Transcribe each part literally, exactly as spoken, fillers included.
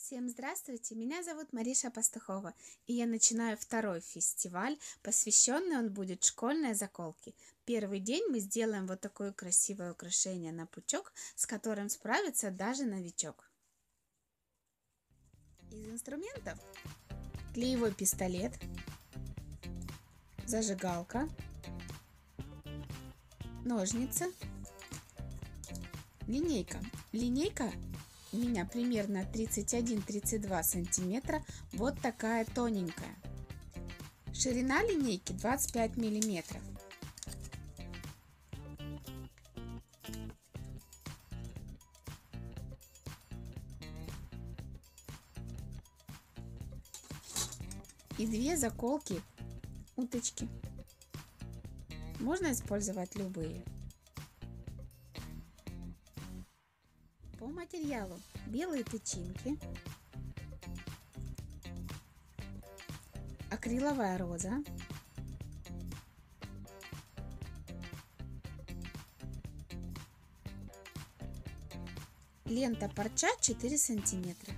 Всем здравствуйте, меня зовут Мариша Пастухова, и я начинаю второй фестиваль, посвященный он будет школьной заколке. Первый день мы сделаем вот такое красивое украшение на пучок, с которым справится даже новичок. Из инструментов клеевой пистолет, зажигалка, ножницы, линейка. Линейка у меня примерно тридцать один — тридцать два сантиметра, вот такая тоненькая. Ширина линейки двадцать пять миллиметров. И две заколки уточки. Можно использовать любые. По материалу белые тычинки, акриловая роза, лента парча четыре сантиметра,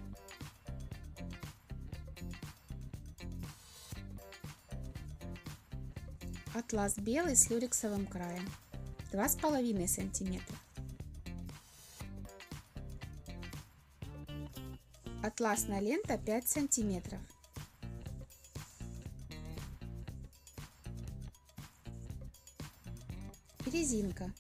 атлас белый с люрексовым краем два с половиной сантиметра, атласная лента пять сантиметров, резинка,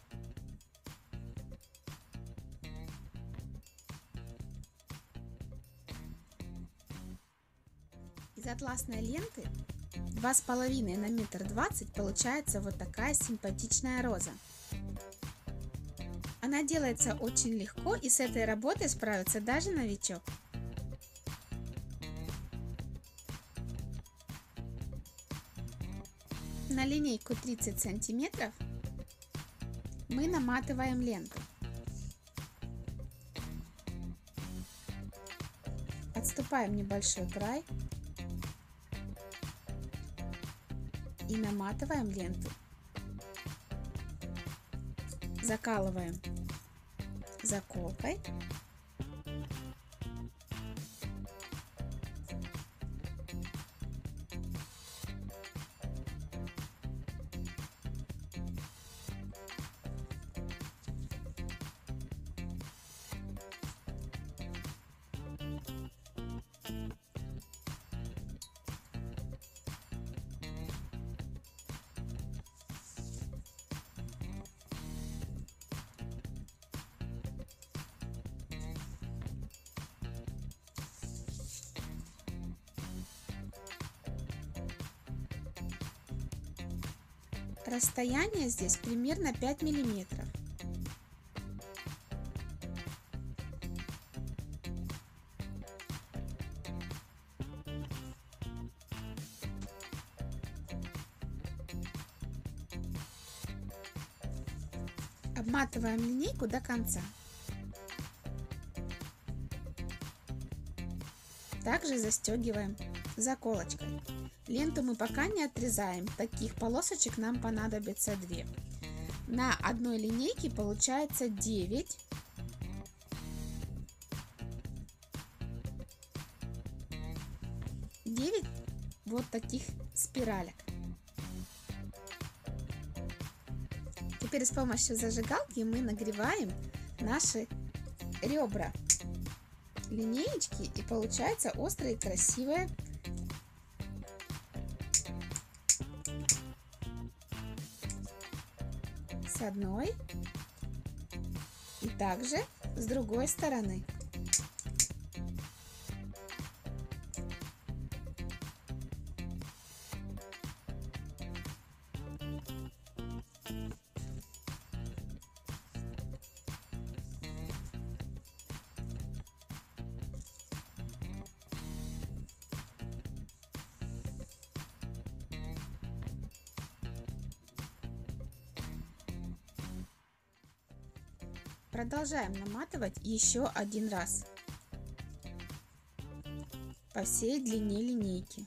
из атласной ленты два с половиной на метр двадцать получается вот такая симпатичная роза. Она делается очень легко, и с этой работой справится даже новичок. На линейку тридцать сантиметров мы наматываем ленту. Отступаем небольшой край и наматываем ленту. Закалываем заколкой. Расстояние здесь примерно пять миллиметров. Обматываем линейку до конца. Также застегиваем заколочкой. Ленту мы пока не отрезаем, таких полосочек нам понадобится две. На одной линейке получается девять. девять вот таких спиралек. Теперь с помощью зажигалки мы нагреваем наши ребра линеечки, и получается острые и красивые с одной и также с другой стороны. Продолжаем наматывать еще один раз по всей длине линейки.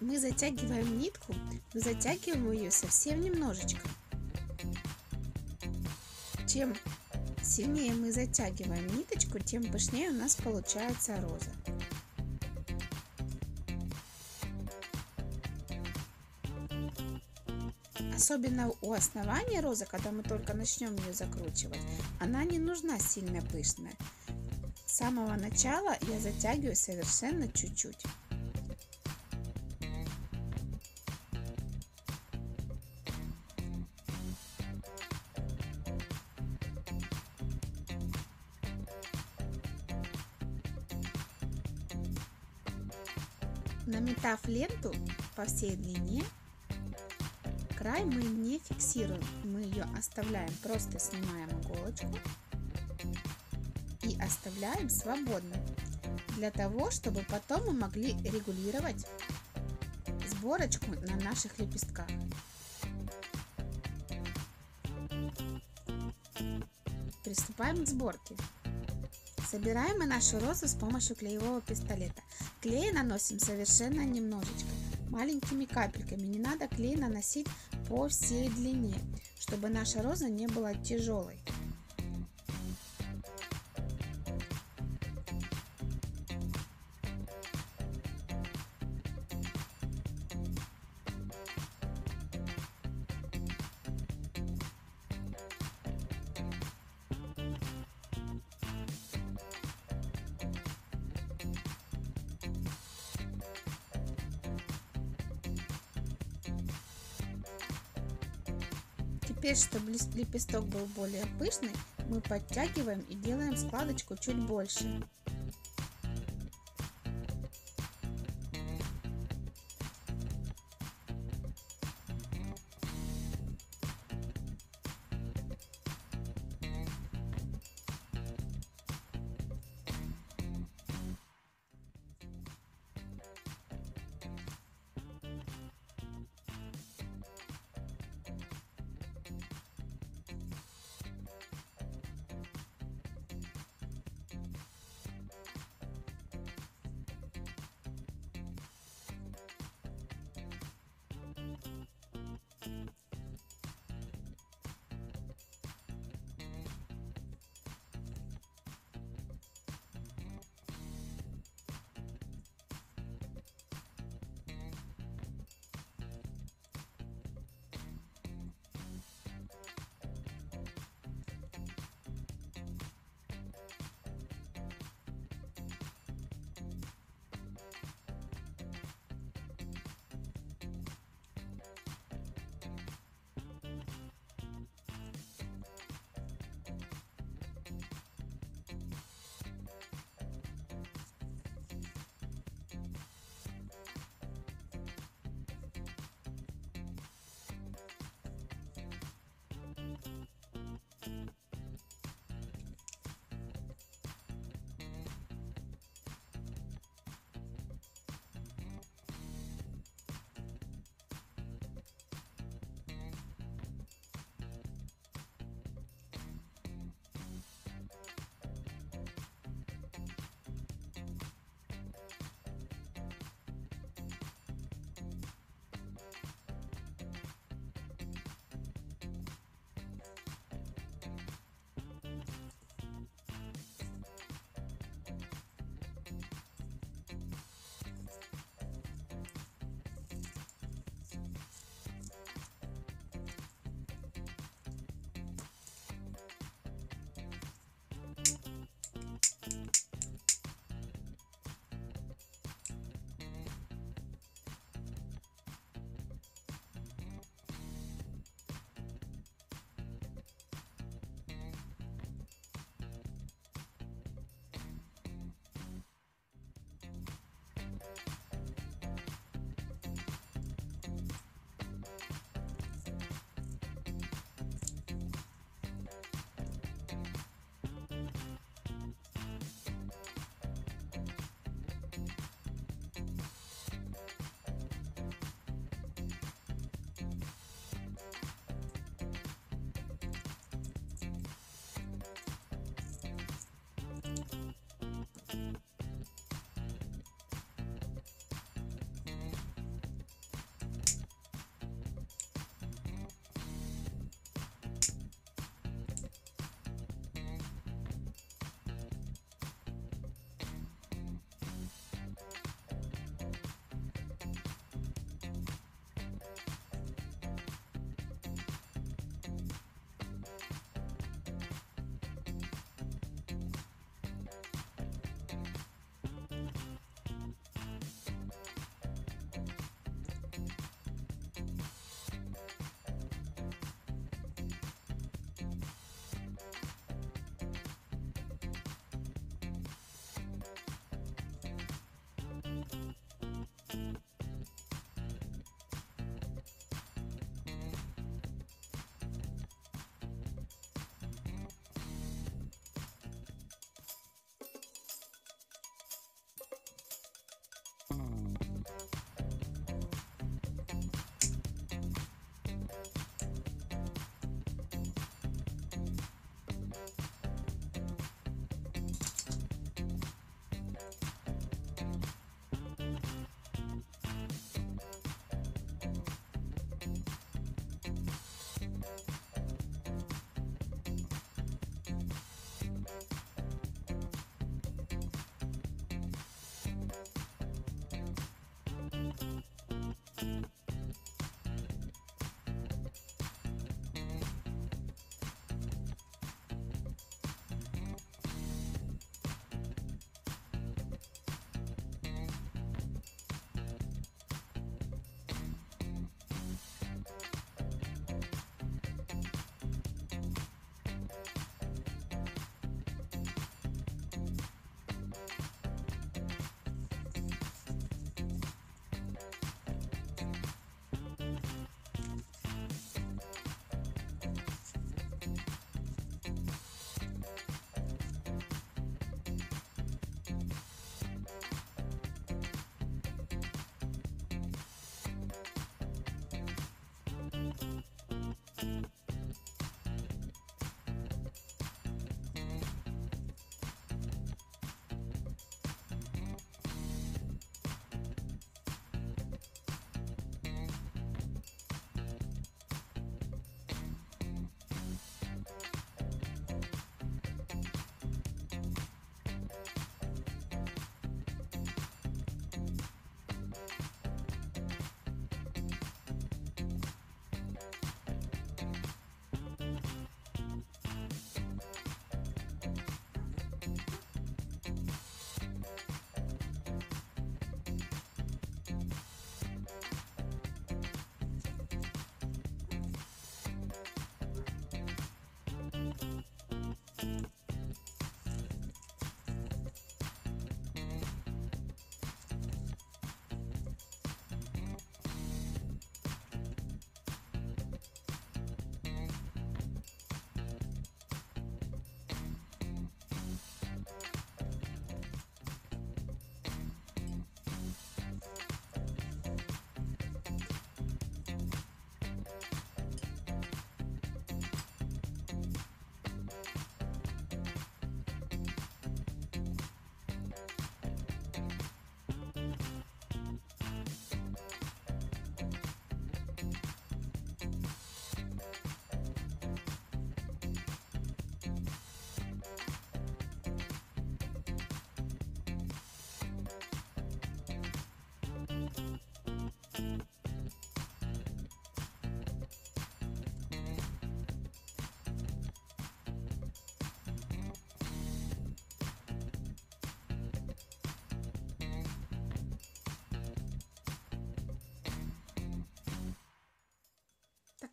Мы затягиваем нитку, но затягиваем ее совсем немножечко. Чем сильнее мы затягиваем ниточку, тем пышнее у нас получается роза. Особенно у основания розы, когда мы только начнем ее закручивать, она не нужна сильно пышная. С самого начала я затягиваю совершенно чуть-чуть. Наметав ленту по всей длине, край мы не фиксируем, мы ее оставляем, просто снимаем иголочку и оставляем свободной, для того, чтобы потом мы могли регулировать сборочку на наших лепестках. Приступаем к сборке. Собираем мы нашу розу с помощью клеевого пистолета. Клей наносим совершенно немножечко, маленькими капельками. Не надо клей наносить по всей длине, чтобы наша роза не была тяжелой. Теперь, чтобы лепесток был более пышный, мы подтягиваем и делаем складочку чуть больше.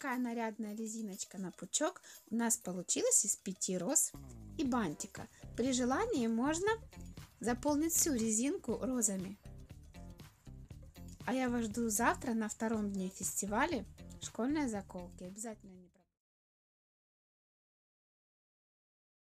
такая нарядная резиночка на пучок у нас получилась из пяти роз и бантика. При желании можно заполнить всю резинку розами. А я вас жду завтра на втором дне фестиваля школьной заколки. Обязательно